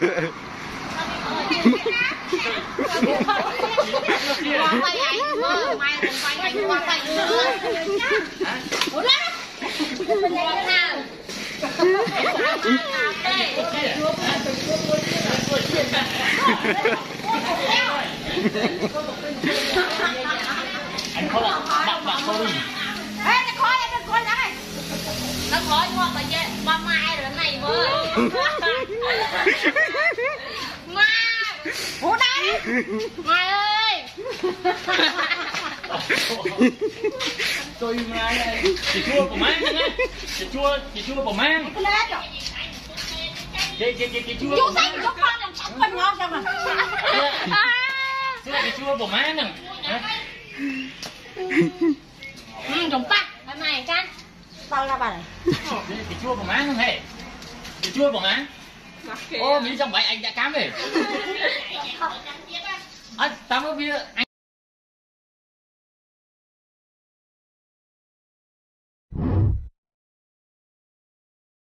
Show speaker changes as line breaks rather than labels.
anh khó là bạn khó đi.
Ê, nó khó em đừng coi này. Nó khó nhưng mà giờ ba mai rồi này mới. Mai. Bố đây. Mai ơi.
Tôi mai đây. Chị chua của mang nha. Chị chua của mang. Chị chua.
Chú xanh chú con làm sẵn con ngon sao mà.
Chị chua của mang nè.
Trồng tắc cái này can tao ra bà này
chị chua của má không hề chị chua của má ô mỹ trong vậy anh đã cám về tao mới biết